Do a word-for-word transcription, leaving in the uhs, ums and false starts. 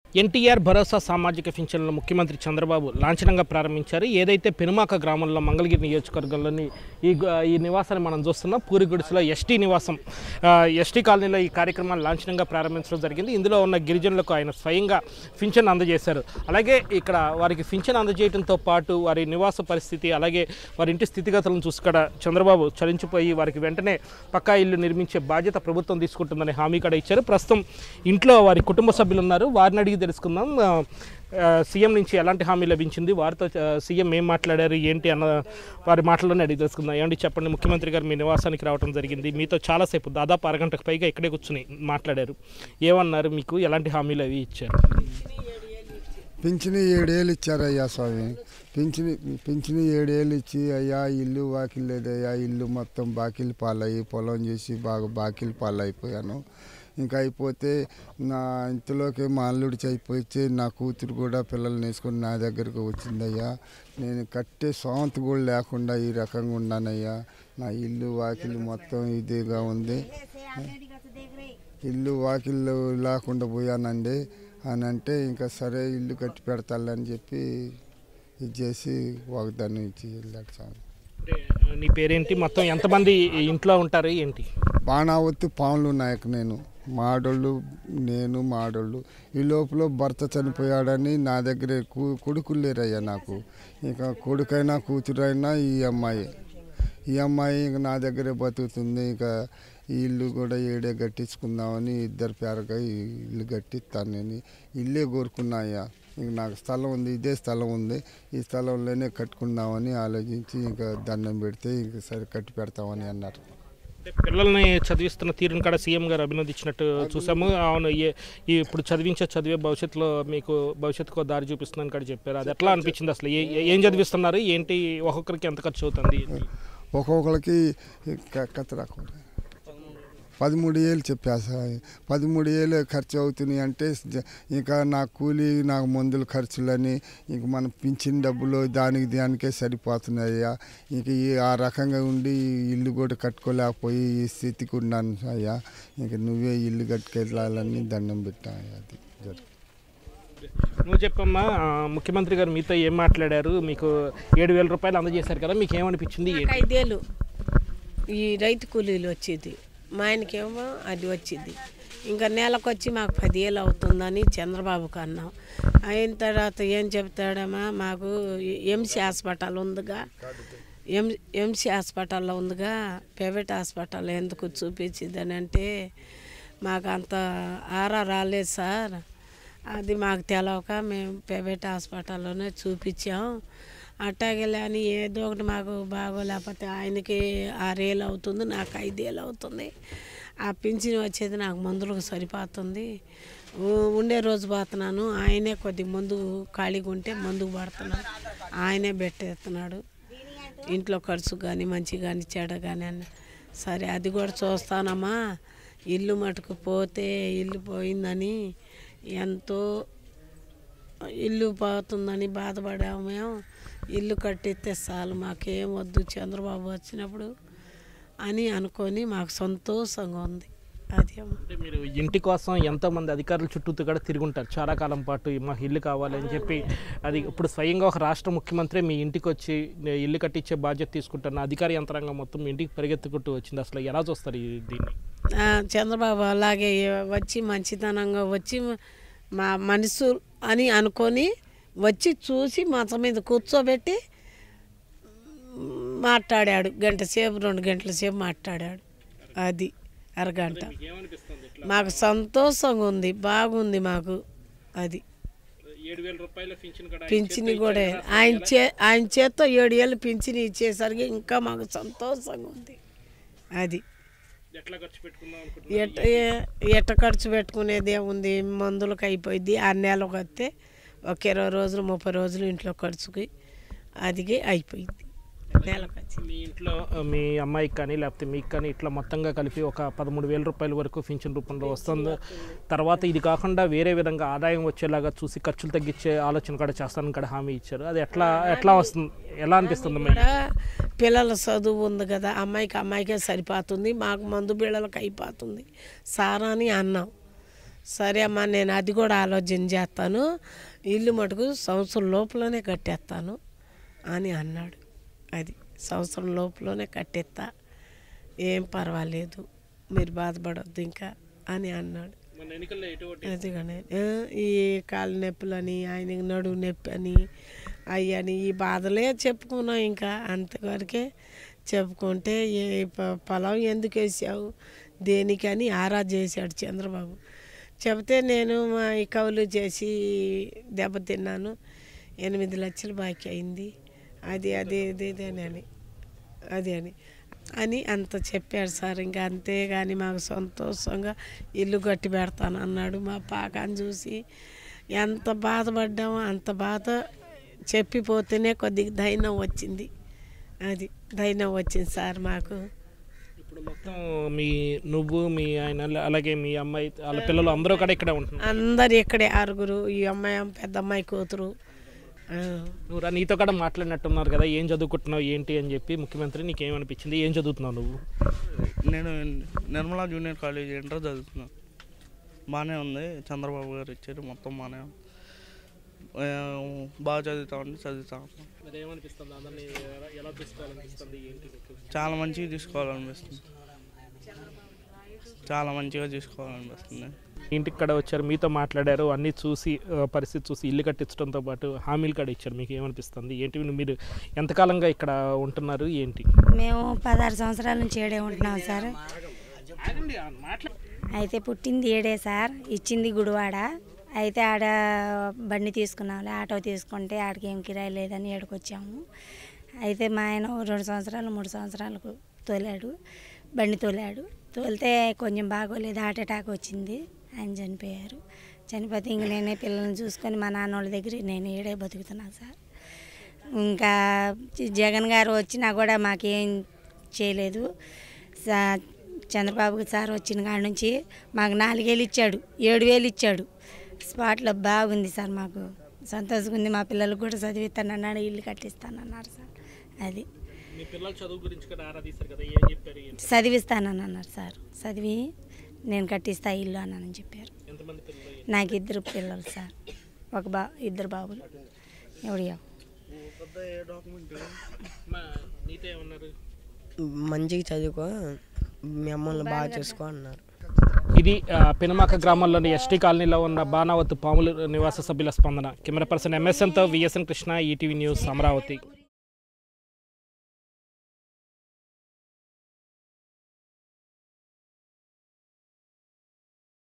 ఎన్టీఆర్ భరోసా సామాజిక పింఛన్లను ముఖ్యమంత్రి చంద్రబాబు లాంఛనంగా ప్రారంభించారు. ఏదైతే పెనుమాక గ్రామంలో మంగళగిరి నియోజకవర్గంలోని ఈ ఈ నివాసాన్ని మనం చూస్తున్నాం. పూరిగుడిసెలో ఎస్టీ నివాసం ఎస్టీ కాలనీలో ఈ కార్యక్రమాన్ని లాంఛనంగా ప్రారంభించడం జరిగింది. ఇందులో ఉన్న గిరిజనులకు ఆయన స్వయంగా పింఛన్ అందజేశారు. అలాగే ఇక్కడ వారికి పింఛన్ అందజేయడంతో పాటు వారి నివాస పరిస్థితి అలాగే వారి ఇంటి స్థితిగతులను చూసి ఇక్కడ చంద్రబాబు చలించిపోయి వారికి వెంటనే పక్కా ఇల్లు నిర్మించే బాధ్యత ప్రభుత్వం తీసుకుంటుందని హామీ కూడా ఇచ్చారు. ప్రస్తుతం ఇంట్లో వారి కుటుంబ సభ్యులు ఉన్నారు. వారిని అడిగి తెలుసుకుందాం సీఎం నుంచి ఎలాంటి హామీ లభించింది, వారితో సీఎం ఏం మాట్లాడారు ఏంటి అన్న వారి మాటల్లోనే అడిగి తెలుసుకుందాం. ఏమండి చెప్పండి, ముఖ్యమంత్రి గారు మీ నివాసానికి రావడం జరిగింది. మీతో చాలాసేపు దాదాపు అరగంటకు పైగా ఇక్కడే కూర్చుని మాట్లాడారు. ఏమన్నారు, మీకు ఎలాంటి హామీలు అవి ఇచ్చారు? పింఛని ఏడేళ్ళు ఇచ్చారయ్యా స్వామి. పింఛని పింఛని ఏడేళ్ళు ఇచ్చి అయ్యా ఇల్లు వాకిల్ లేదయ్యా, ఇల్లు మొత్తం బాకీలు పాలయ్యి పొలం చేసి బాగా బాకీలు పాలైపోయాను. ఇంకా అయిపోతే నా ఇంతలోకి మా అల్లుడి చనిపోయి నా కూతురు కూడా పిల్లల్ని వేసుకొని నా దగ్గరకు వచ్చిందయ్యా. నేను కట్టే సొంత కూడా లేకుండా ఈ రకంగా ఉన్నానయ్యా. నా ఇల్లు వాకిలు మొత్తం ఇదిగా ఉంది. ఇల్లు వాకిళ్ళు లేకుండా పోయానండి అని అంటే ఇంకా సరే ఇల్లు కట్టి పెడతాలని చెప్పి ఇది చేసి వాగ్దానం ఇచ్చి వెళ్ళాడు సార్. నీ పేరేంటి, మొత్తం ఎంతమంది ఇంట్లో ఉంటారు ఏంటి? బాణావతి పాములు నాయక్, నేను మాడోళ్ళు నేను మాడోళ్ళు. ఈ లోపల భర్త చనిపోయాడని నా దగ్గర కొడుకులు లేరయ్యా నాకు. ఇంకా కొడుకైనా కూతురైనా ఈ అమ్మాయి ఈ అమ్మాయి ఇంకా నా దగ్గరే బతుకుతుంది. ఇంకా ఈ ఇల్లు కూడా ఏడే కట్టించుకుందామని ఇద్దరు పేరగా ఇల్లు కట్టిస్తాను. నేను ఇల్లే కోరుకున్నాయ్యా. ఇంక నాకు స్థలం ఉంది, ఇదే స్థలం ఉంది, ఈ స్థలంలోనే కట్టుకుందామని ఆలోచించి ఇంకా దండం పెడితే ఇంక సరే కట్టి పెడతామని అన్నారు. పిల్లల్ని చదివిస్తున్న తీరును కూడా సీఎం గారు అభినందించినట్టు చూసాము. అవును, ఇప్పుడు చదివించే చదివే భవిష్యత్తులో మీకు భవిష్యత్తుకు దారి చూపిస్తుందని కూడా చెప్పారు. అది ఎట్లా అనిపించింది అసలు? ఏం చదివిస్తున్నారు ఏంటి, ఒక్కొక్కరికి ఎంత ఖర్చు అవుతుంది? ఒక్కొక్కరికి కథ రాకుండా పదమూడు ఏళ్ళు చెప్పాసా. పదమూడు ఏళ్ళు ఖర్చు అవుతున్నాయి అంటే ఇంకా నా కూలీ నాకు మందుల ఖర్చులని ఇంక మనం పింఛన్ డబ్బులు దానికి దానికే సరిపోతున్నాయ్యా. ఇంక ఈ ఆ రకంగా ఉండి ఇల్లు కూడా కట్టుకోలేకపోయి ఈ స్థితికి ఉన్నాను అయ్యా. ఇంక నువ్వే ఇల్లు కట్టుకెళ్ళాలని దండం పెట్టాయా. అది జరుగుతుంది. నువ్వు చెప్పమ్మా, ముఖ్యమంత్రి గారు మీతో ఏం మాట్లాడారు? మీకు ఏడు వేల రూపాయలు అందజేశారు కదా, మీకు ఏమనిపించింది? ఐదేళ్ళు ఈ రైతు కూలీలు వచ్చేది, మా ఆయనకేమో అది వచ్చింది. ఇంకా నెలకు వచ్చి మాకు పదివేలు అవుతుందని చంద్రబాబుకు అన్నాం. అయిన తర్వాత ఏం చెప్తాడమ్మా, మాకు ఎంసీ హాస్పిటల్ ఉందిగా, ఎం ఎంసీ హాస్పిటల్లో ఉందిగా, ప్రైవేట్ హాస్పిటల్ ఎందుకు చూపించిందని అంటే మాకు అంత ఆరా రాలేదు సార్, అది మాకు తెలవక మేము ప్రైవేట్ హాస్పిటల్లోనే చూపించాం. అట్టాగలే అని ఏదో ఒకటి మాకు బాగోలేకపోతే ఆయనకి ఆరేళ్ళు అవుతుంది, నాకు ఐదేళ్ళు అవుతుంది. ఆ పింఛన్ వచ్చేది నాకు మందులకు సరిపోతుంది. ఉండే రోజు పోతున్నాను, ఆయనే కొద్దిగా మందు ఖాళీగా ఉంటే మందుకు పడుతున్నాడు, ఆయనే పెట్టేస్తున్నాడు. ఇంట్లో ఖర్చు కానీ మంచి కానీ చెడ కానీ అన్న సరే అది కూడా చూస్తానమ్మా. ఇల్లు మటుకు పోతే ఇల్లు పోయిందని ఎంతో ఇల్లు పోతుందని బాధపడాము మేము. ఇల్లు కట్టిస్తే చాలు, మాకేం వద్దు చంద్రబాబు వచ్చినప్పుడు అని అనుకొని మాకు సంతోషంగా ఉంది. అది మీరు ఇంటి కోసం ఎంతోమంది అధికారుల చుట్టూ కూడా తిరుగుంటారు చాలా కాలం పాటు, మాకు ఇల్లు కావాలని చెప్పి. అది ఇప్పుడు స్వయంగా ఒక రాష్ట్ర ముఖ్యమంత్రి మీ ఇంటికి వచ్చి ఇల్లు కట్టించే బాధ్యత తీసుకుంటారు. అధికార యంత్రాంగం మొత్తం మీ ఇంటికి పరిగెత్తుకుంటూ వచ్చింది. అసలు ఎలా చూస్తారు దీన్ని? చంద్రబాబు అలాగే వచ్చి మంచితనంగా వచ్చి మా మనసు అని అనుకొని వచ్చి చూసి మంచం మీద కూర్చోబెట్టి మాట్లాడాడు. గంట సేపు రెండు గంటల సేపు మాట్లాడాడు. అది అరగంట. మాకు సంతోషంగా ఉంది, బాగుంది మాకు. అది పింఛని కూడా ఆయన చే ఆయన చేత్తో ఏడు ఏళ్ళు పింఛని ఇచ్చేసరికి ఇంకా మాకు సంతోషంగా ఉంది. అది ఎట్ట ఎట్ట ఖర్చు పెట్టుకునేది ఏముంది, మందులకు అయిపోయింది. ఆ నెలకు వస్తే ఒక ఇరవై రోజులు ముప్పై రోజులు ఇంట్లో ఖర్చుకి అదిగి అయిపోయింది. నెలకు వచ్చి మీ ఇంట్లో మీ అమ్మాయికి కానీ లేకపోతే మీకు కానీ ఇట్లా మొత్తంగా కలిపి ఒక పదమూడు వేల రూపాయల వరకు పింఛన్ రూపంలో వస్తుంది. తర్వాత ఇది కాకుండా వేరే విధంగా ఆదాయం వచ్చేలాగా చూసి ఖర్చులు తగ్గించే ఆలోచన కూడా చేస్తానని కూడా హామీ ఇచ్చారు. అది ఎట్లా ఎట్లా వస్తుంది, ఎలా అనిపిస్తుంది? పిల్లల చదువు ఉంది కదా, అమ్మాయికి అమ్మాయికే సరిపోతుంది, మాకు మందు బిళ్ళలకు అయిపోతుంది సార్ అని అన్నాం. సరే అమ్మా నేను అది కూడా ఆలోచన చేస్తాను, ఇల్లు మటుకు సంవత్సరం లోపలనే కట్టేస్తాను అని అన్నాడు. అది సంవత్సరం లోపలనే కట్టేస్తా, ఏం పర్వాలేదు, మీరు బాధపడద్దు ఇంకా అని అన్నాడు. అదిగానే ఈ కాళ్ళ నొప్పులని, ఆయనకి నడువు నొప్పి అని, అయ్యని ఈ బాధలే చెప్పుకున్నాం. ఇంకా అంతవరకే చెప్పుకుంటే ఏ పొలం ఎందుకు వేసావు దేనికని ఆరా చేశాడు చంద్రబాబు. చెబితే నేను మా ఈ కవులు చేసి దెబ్బతిన్నాను, ఎనిమిది లక్షలు బాకీ అయింది, అది అది ఇది అని అది అని అని అంత చెప్పాడు సార్. ఇంకా అంతేగాని మాకు సంతోషంగా ఇల్లు కట్టి పెడతాను అన్నాడు. మా పాకాన్ని చూసి ఎంత బాధపడ్డామో అంత బాధ చెప్పిపోతేనే కొద్దిగా ధైర్యం వచ్చింది. అది ధైర్యం వచ్చింది సార్ మాకు. ఇప్పుడు మొత్తం మీ నువ్వు మీ ఆయన అలాగే మీ అమ్మాయి వాళ్ళ పిల్లలు అందరూ కూడా ఇక్కడే ఉంటున్నారు? అందరు ఇక్కడే, ఆరుగురు, ఈ అమ్మాయి పెద్ద అమ్మాయి కూతురు. నువ్వు రా నీతో కూడా మాట్లాడినట్టున్నారు కదా, ఏం చదువుకుంటున్నావు ఏంటి అని చెప్పి ముఖ్యమంత్రి నీకేమనిపించింది, ఏం చదువుతున్నావు నువ్వు? నేను నిర్మలా జూనియర్ కాలేజ్ ఇంటర్ చదువుతున్నాను. బాగానే ఉంది, చంద్రబాబు గారు ఇచ్చారు, మొత్తం బాగానే ఉంది, బాగా చదువుతామండి చదువుతాం. చాలా మంచిగా తీసుకోవాలనిపిస్తుంది, చాలా మంచిగా తీసుకోవాలనిపిస్తుంది. ఇంటికి కూడా వచ్చారు, మీతో మాట్లాడారు, అన్నీ చూసి పరిస్థితి చూసి ఇల్లు కట్టించడంతో పాటు హామీలు కూడా ఇచ్చారు. మీకు ఏమనిపిస్తుంది ఏంటి, మీరు ఎంతకాలంగా ఇక్కడ ఉంటున్నారు ఏంటి? మేము పదహారు సంవత్సరాల నుంచి ఏడే ఉంటున్నాం సార్. అయితే పుట్టింది ఏడే సార్, ఇచ్చింది గుడివాడ. అయితే ఆడ బండి తీసుకున్నాంలే, ఆటో తీసుకుంటే ఆడికి ఏం కిరాయి లేదని ఏడుకు వచ్చాము. అయితే మా ఆయన రెండు సంవత్సరాలు మూడు సంవత్సరాలకు తోలాడు, బండి తోలాడు. తోలితే కొంచెం బాగోలేదు, హార్ట్ అటాక్ వచ్చింది, ఆయన చనిపోయారు. చనిపోతే ఇంక నేనే పిల్లల్ని చూసుకొని మా నాన్న వాళ్ళ దగ్గర నేను ఏడే బతుకుతున్నాను సార్. ఇంకా జగన్ గారు వచ్చినా కూడా మాకేం చేయలేదు. చంద్రబాబు సార్ వచ్చిన కాడ నుంచి మాకు నాలుగేళ్ళు ఇచ్చాడు, ఏడు వేలు ఇచ్చాడు. స్పాట్లో బాగుంది సార్, మాకు సంతోషంగా ఉంది. మా పిల్లలకు కూడా చదివిస్తానన్నాడు, ఇల్లు కట్టిస్తానన్నారు సార్. అది చదివిస్తానని అన్నారు సార్. చదివి నేను కట్టిస్తా ఇల్లు అన్నానని చెప్పారు. నాకు ఇద్దరు పిల్లలు సార్, ఒక బా ఇద్దరు బాబులు. ఎవడియా మంచిగా చదువుకో, మీ అమ్మల్ని బాగా చేసుకో అన్నారు. ఇది పెనుమాక గ్రామంలోని ఎస్టీ కాలనీలో ఉన్న బాణావతు పాములు నివాస సభ్యుల స్పందన. కెమెరా పర్సన్ ఎంఎస్ఎన్తో VSN Krishna, ETV news, Amaravati.